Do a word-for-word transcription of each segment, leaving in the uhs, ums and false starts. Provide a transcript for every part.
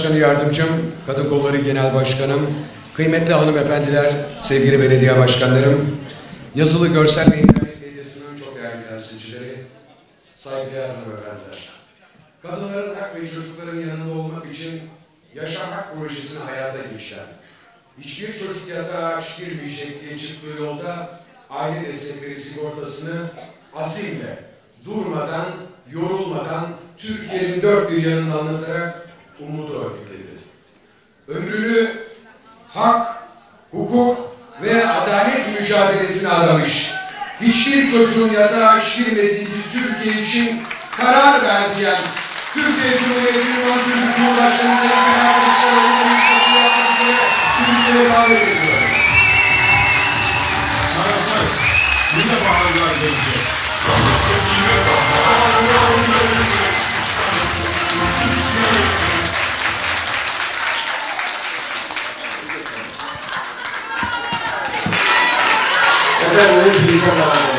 Başkanı Yardımcım, Kadın Kolları Genel Başkanım, kıymetli hanımefendiler, sevgili belediye başkanlarım, yazılı, görsel ve internet medyasının çok değerli temsilcileri, saygıdeğer hanımefendiler. Kadınların hak ve çocukların yanında olmak için Yaşam Hak projesini hayata geçiren, hiçbir çocuk yatağa aç girmeyecek diye çıktığı yolda aile destekleri sigortasını azimle, durmadan, yorulmadan Türkiye'nin dört bir yanını anlatarak umudu örgütledi. Ömrünü hak, hukuk ve adalet mücadelesine adamış, hiçbir çocuğun yatağa aç girmediği bir Türkiye için karar verdiyen Türkiye Cumhuriyeti'nin on üçüncü Cumhurbaşkanı Sayın Kemal Kılıçdaroğlu'nun konuşmasını yapmak üzere kürsüye davet ediyorum. Sana söz, yine baharlar gelecek. Sana söz, yine baharlar gelecek. Sana söz, yine gelecek. Efendim, hepinize merhaba.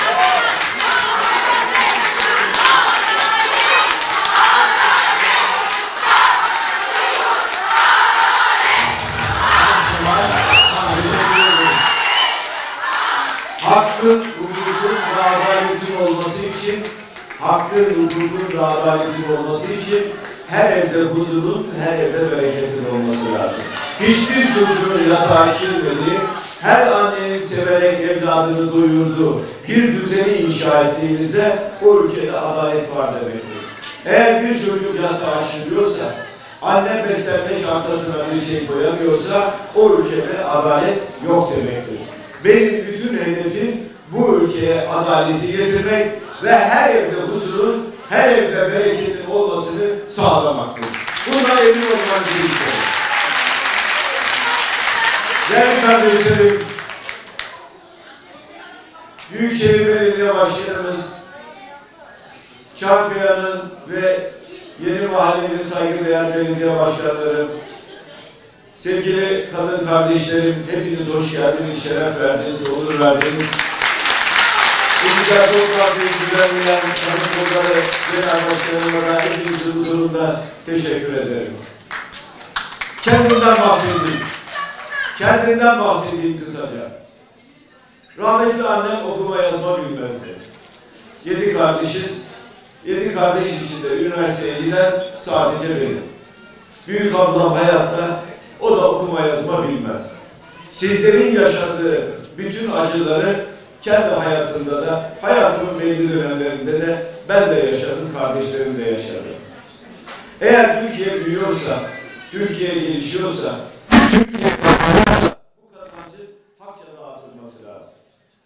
Hakkın, hukukun ve adaletin olması için, hakkın, hukukun ve adaletin olması için her evde huzurun, her evde bereketin olması lazım. Hiçbir çocuğun yatağa girmediği, her annenin severek evladını doyurduğu bir düzeni inşa ettiğinizde o ülkede adalet var demektir. Eğer bir çocuk yatağa giriyorsa, anne beslenme çantasına bir şey koyamıyorsa o ülkede adalet yok demektir. Benim bütün hedefim bu ülkeye adaleti getirmek ve her evde huzurun, her evde bereketin olmasını sağlamaktır. Buna emin olmanızı isterim. Değerli kardeşlerim, Büyükşehir Belediye Başkanımız, Çankaya'nın ve Yeni Mahallenin saygıdeğer belediye başkanlarım, sevgili kadın kardeşlerim, hepiniz hoş geldiniz, şeref verdiniz, onur verdiniz. Bu güzel toplantıyı düzenleyen Kadın Kolları Genel Başkanıma da hepinizin huzurunda teşekkür ederim. Kendimden bahsedeyim. Kendimden bahsedeyim kısaca. Rahmetli annem okuma yazma bilmezdi. Yedi kardeşiz. Yedi kardeş içinde üniversiteye giden sadece benim. Büyük ablam hayatta, o da okuma yazma bilmez. Sizlerin yaşadığı bütün acıları kendi hayatımda da, hayatımın belli dönemlerinde de ben de yaşadım, kardeşlerim de yaşadı. Eğer Türkiye büyüyorsa, Türkiye gelişiyorsa, Türkiye kazanıyorsa, bu kazancın hakça dağıtılması lazım.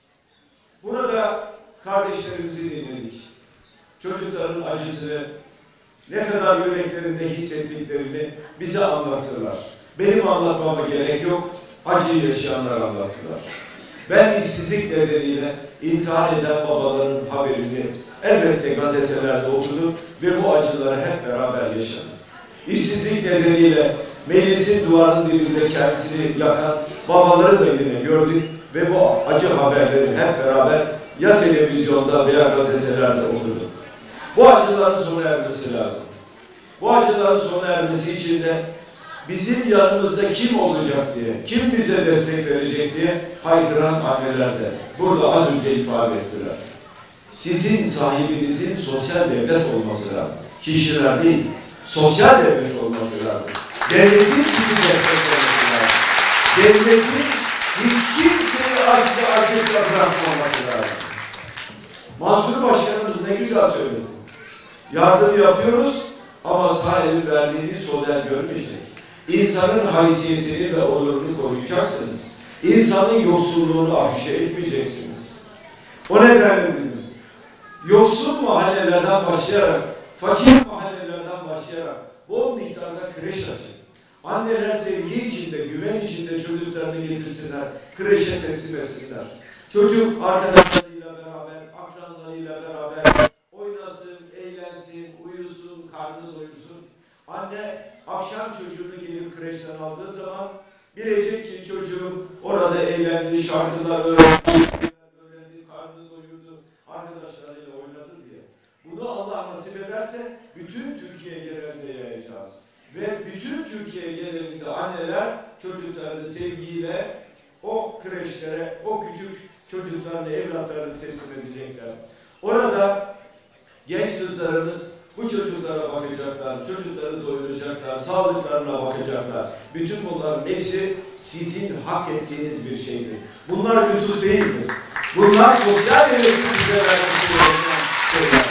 Burada kardeşlerimizi dinledik. Çocukların acısını, ne kadar yüreklerinde hissettiklerini bize anlattılar. Benim anlatmama gerek yok, acıyı yaşayanlar anlattılar. Ben işsizlik nedeniyle intihar eden babaların haberini elbette gazetelerde okudum ve bu acıları hep beraber yaşadım. İşsizlik nedeniyle meclisin duvarının dibinde kendisini yakan babaları da yine gördük ve bu acı haberleri hep beraber ya televizyonda veya gazetelerde okuduk. Bu acıların sona ermesi lazım. Bu acıların sona ermesi için de bizim yanımızda kim olacak diye, kim bize destek verecek diye haykıran anneler de burada az önce ifade ettiler. Sizin sahibinizin sosyal devlet olması lazım. Kişiler değil, sosyal devlet olması lazım. Devletin sizi desteklemesi lazım. Devletin hiç kimseyi açlı açıkla bırakmaması lazım. Mansur Başkanımız ne güzel söyledi. Yardım yapıyoruz ama sağ elin verdiğini sol el görmeyecek. İnsanın haysiyetini ve onurunu koruyacaksınız. İnsanın yoksulluğunu afişe etmeyeceksiniz. O nedenle dedim, yoksul mahallelerden başlayarak, fakir mahallelerden başlayarak bol miktarda kreş açın. Anneler sevgi içinde, güven içinde çocuklarını getirsinler, kreşe teslim etsinler. Çocuk arkadaşlarıyla beraber, akranlarıyla beraber oynasın, eğlensin, uyusun, karnını doyursun. Anne akşam çocuğunu gelip kreşten aldığı zaman bilecek ki çocuğum orada eğlendi, şarkılar öğrendi, öğrendi, karnını doyurdu, arkadaşlarıyla oynadı diye. Bunu Allah nasip ederse bütün Türkiye genelinde yayacağız. Ve bütün Türkiye genelinde anneler çocuklarını sevgiyle o kreşlere, o küçük çocuklarını, evlatlarını teslim edecekler. Orada genç kızlarımız bu çocuklara bakacaklar, çocukları doyuracaklar, sağlıklarına bakacaklar. Bütün bunların hepsi sizin hak ettiğiniz bir şeydir. Bunlar lütuf değildir. Bunlar sosyal devletin size vermesi gereken şeyler.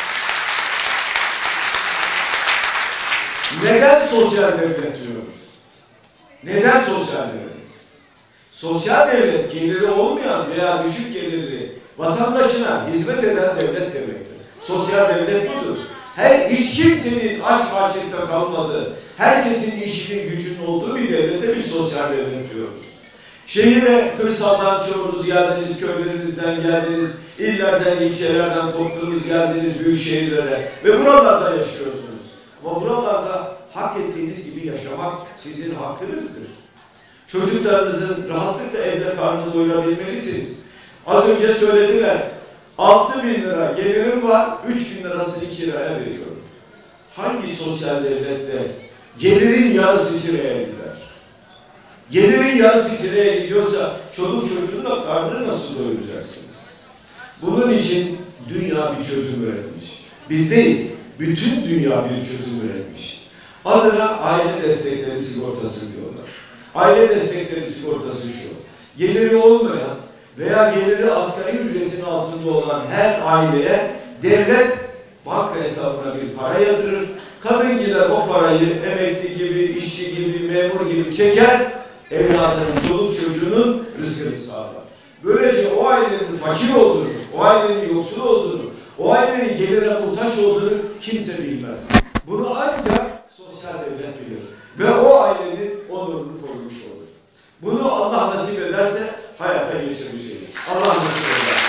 Neden sosyal devlet diyoruz? Neden sosyal devlet? Sosyal devlet geliri olmayan veya düşük gelirli vatandaşına hizmet eden devlet demektir. Sosyal devlet budur. Her hiç kimsenin aç açıkta kalmadığı, herkesin işinin gücünün olduğu bir devlete biz sosyal devlet diyoruz. Şehire, kırsaldan çoğunuz geldiniz, köylerinizden geldiniz, illerden, ilçelerden topladınız geldiniz büyük şehirlere ve buralarda yaşıyorsunuz. Ama buralarda hak ettiğiniz gibi yaşamak sizin hakkınızdır. Çocuklarınızın rahatlıkla evde karnını doyurabilmelisiniz. Az önce söylediler, altı bin lira gelirim var, üç bin lirasını kiraya veriyorum. Hangi sosyal devlette gelirin yarısı kiraya gider? Gelirin yarısı kiraya gidiyorsa çoluk çocuğun da karnını nasıl doyuracaksınız? Bunun için dünya bir çözüm üretmiş. Biz değil, bütün dünya bir çözüm üretmiş. Adına aile destekleri sigortası diyorlar. Aile destekleri sigortası şu: geliri olmayan veya geliri asgari ücretin altında olan her aileye devlet banka hesabına bir para yatırır. Kadın gider o parayı emekli gibi, işçi gibi, memur gibi çeker, evladının, çoluk çocuğunun rızkını sağlar. Böylece o ailenin fakir olduğunu, o ailenin yoksul olduğunu, o ailenin gelire muhtaç olduğunu kimse bilmez. Bunu ancak sosyal devlet bilir. Ve o ailenin onurunu korumuş olur. Bunu Allah nasip ederse hayata geçireceğiz. Allah nasip eder.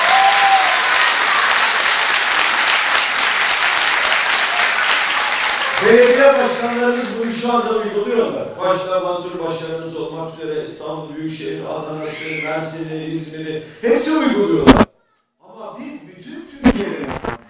Belediye başkanlarımız bunu şu anda uyguluyorlar. Başta Mansur Başkanımız olmak üzere İstanbul Büyükşehir, Adana'sı, Mersin'i, İzmir'i hepsi uyguluyorlar. Ama biz bütün Türkiye'de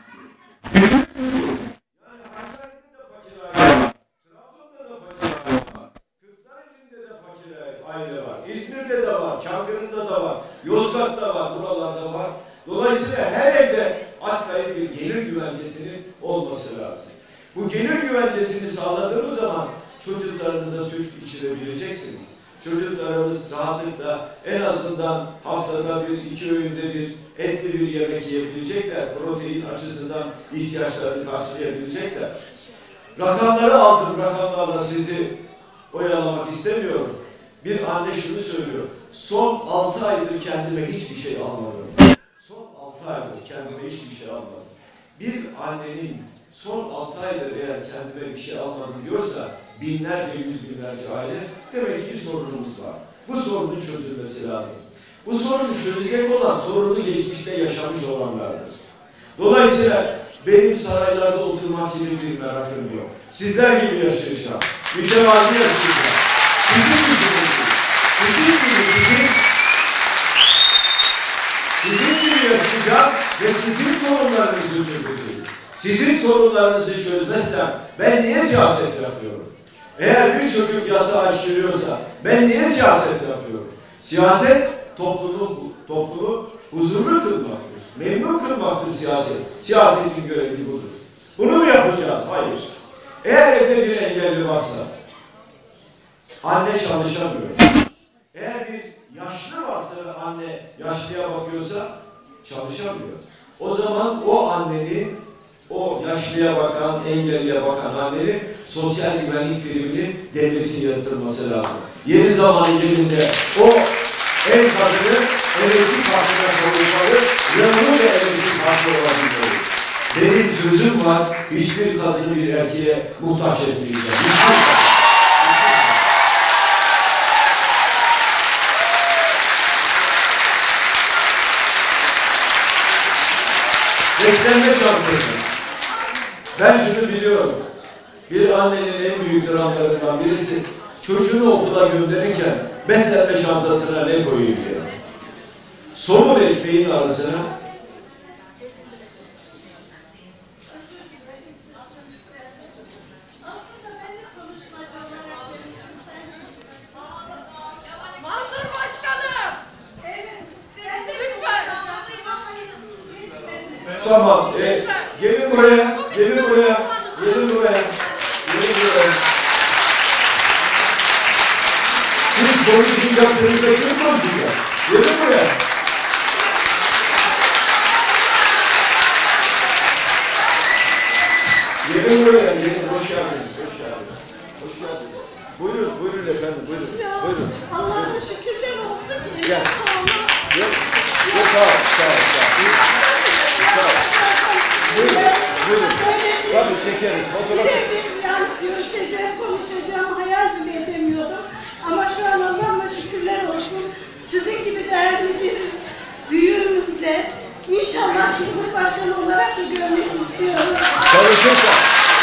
yani Hakkari'de de fakir aile var, Trabzon'da da fakir aile var, Kırklareli'nde de fakir aile var, İzmir'de de var, Çankırı'da da var, Yozgat'ta var, buralarda var. Dolayısıyla her evde asgari bir gelir güvencesinin olması lazım. Bu gelir güvencesini sağladığımız zaman çocuklarınıza süt içirebileceksiniz. Çocuklarımız rahatlıkla en azından haftada bir, iki öğünde bir etli bir yemek yiyebilecekler. Protein açısından ihtiyaçlarını karşılayabilecekler. Rakamları aldım, rakamlarla sizi oyalamak istemiyorum. Bir anne şunu söylüyor: son altı aydır kendime hiçbir şey almadım. Son altı aydır kendime hiçbir şey almadım. Bir annenin son altı aydır eğer kendime bir şey almadım diyorsa binlerce, yüz binlerce aile, demek ki bir sorunumuz var. Bu sorunun çözülmesi lazım. Bu sorunu çözecek olan sorunu geçmişte yaşamış olanlardır. Dolayısıyla benim saraylarda oturmak gibi bir merakım yok. Sizler gibi yaşayacağım. Mütevazi yaşayacağım. Sizin gücünüzü, sizin gibi sizin, sizin gibi yaşayacağım ve sizin sorunlarınızı çözeceğim. Sizin sorunlarınızı çözmezsem ben niye siyaset yapıyorum? Eğer bir çocuk yatağa aşırıyorsa ben niye siyaset yapıyorum? Siyaset toplumu, toplumu huzurlu kılmaktır. Memnun kılmaktır siyaset. Siyasetin görevi budur. Bunu mu yapacağız? Hayır. Eğer evde bir engelli varsa, anne çalışamıyor. Eğer bir yaşlı varsa ve anne yaşlıya bakıyorsa çalışamıyor. O zaman o annenin, o yaşlıya bakan, engelliye bakan annenin sosyal güvenlik primini devletin yatırması lazım. Yeni zamanı gelinde o ev kadını elektrik hakkına kavuşmalı, yanını da elektrik hakkı olabilmeli. Benim sözüm var, hiçbir kadını bir erkeğe muhtaç etmeyeceğim. Hiçbir Beslenme çantası. Ben şunu biliyorum. Bir annenin en büyük dramlarından birisi çocuğunu okula gönderirken beslenme çantasına ne koyayım diyor. Somun ekmeğin arasına Tamam. E, gelin buraya. Gelin buraya. Gelin buraya. Gelin buraya. Siz konuşacaksınız da kim konuşacak? Gelin buraya. Gelin buraya. Gelin. Hoş geldiniz. Hoş geldiniz. Hoş geldiniz. Buyurun. Buyurun efendim. Buyurun. Ya, Buyurun. Allah'a şükürler olsun ki. Gel. Yok. Yok. Sağ ol. Sağ ol. Sağ ol. Buyurun. Buyurun. Tabii çekeriz. Fotoğraf. Yani görüşeceğim, konuşacağım hayal bile edemiyordum. Ama şu an Allah'a şükürler olsun. Sizin gibi değerli bir büyüğümüzle inşallah Cumhurbaşkanı olarak da görmek istiyorum. Çalışırsa.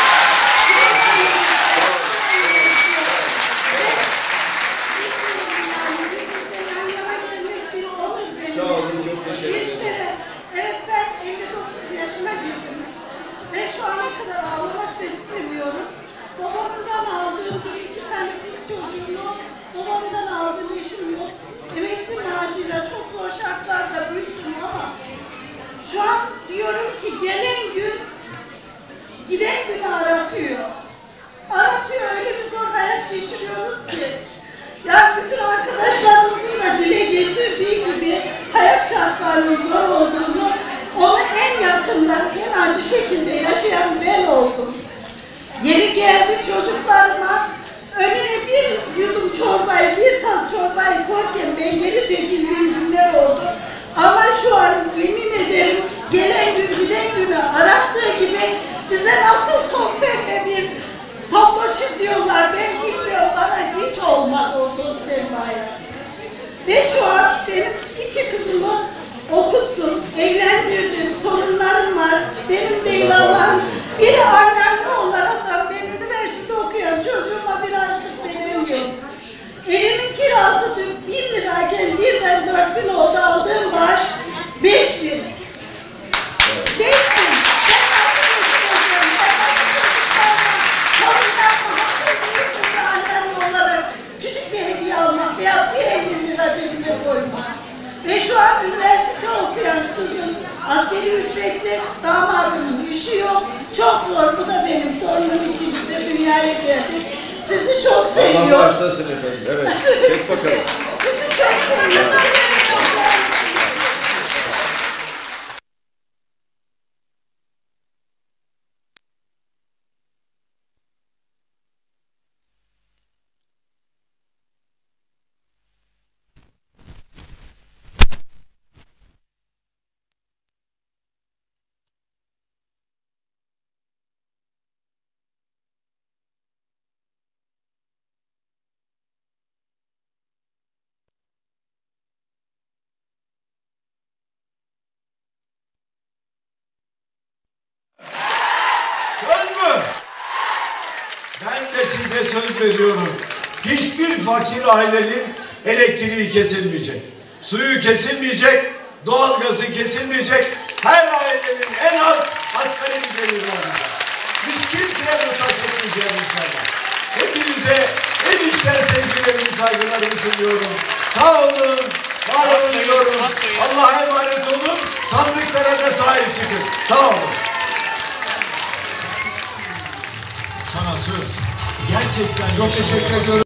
Sağ olun, çok teşekkür ederim. Bir şeref. Evet, ben elli dokuz yaşıma girdim. Ve şu ana kadar ağlamak da istemiyorum. Babamdan aldığım bir iki tane kız çocuğum yok. Babamdan aldığım eşim yok. Emekli maaşıyla çok zor şartlarda büyüttüm ama şu an diyorum ki gelen gün giden günü aratıyor. Aratıyor, öyle bir zor hayat geçiriyoruz ki. Yani bütün arkadaşlarımızın da dile getirdiği gibi hayat şartlarının zor olduğunu, onu en yakından, en acı şekilde yaşayan ben oldum. Yeni geldi çocuklarıma önüne bir yudum çorbayı, bir tas çorbayı koyarken ben geri çekildiğim günler oldu. Ama şu an yemin ederim gelen gün giden günü arattığı gibi bize nasıl toz pembe bir tablo çiziyorlar, ben bilmiyorum, bana hiç olmadı o toz pembe. Ve şu an benim iki kızımı okuttum, evlendirdim, torunlarım var. Benim değil Allah'ım. Biri annemle olarak da ben üniversite okuyan çocuğuma bir açlık veremiyorum. Evimin kirası dün bin lirayken birden dört bin oldu, aldığım maaş beş bin. Beş bin. Ben nasıl geçireceğim? Ben nasıl geçireceğim? Torunlarıma hakkı değilsin annem olarak küçük bir hediye almak veya bir elli lira cebime koymak. Ve şu an üniversite okuyan kızım asgari ücretli, damadımın işi yok. Çok zor, bu da benim torunum ikincide dünyaya gelecek. Sizi çok seviyorum. Allah başlasın efendim. Evet. Çek bakalım. Sizi çok seviyorum. Söz mü? Ben de size söz veriyorum. Hiçbir fakir ailenin elektriği kesilmeyecek. Suyu kesilmeyecek, doğalgazı kesilmeyecek. Her ailenin en az asgari bir geliri olacak. Hiç kimseye muhtaç etmeyeceğim inşallah. Hepinize en içten sevgilerimi, saygılarımı sunuyorum. Sağ olun, var olun diyorum. Allah'a emanet olun. Sandıklara da sahip çıkın. Sağ olun. Sana söz. Gerçekten Çok teşekkür ediyorum.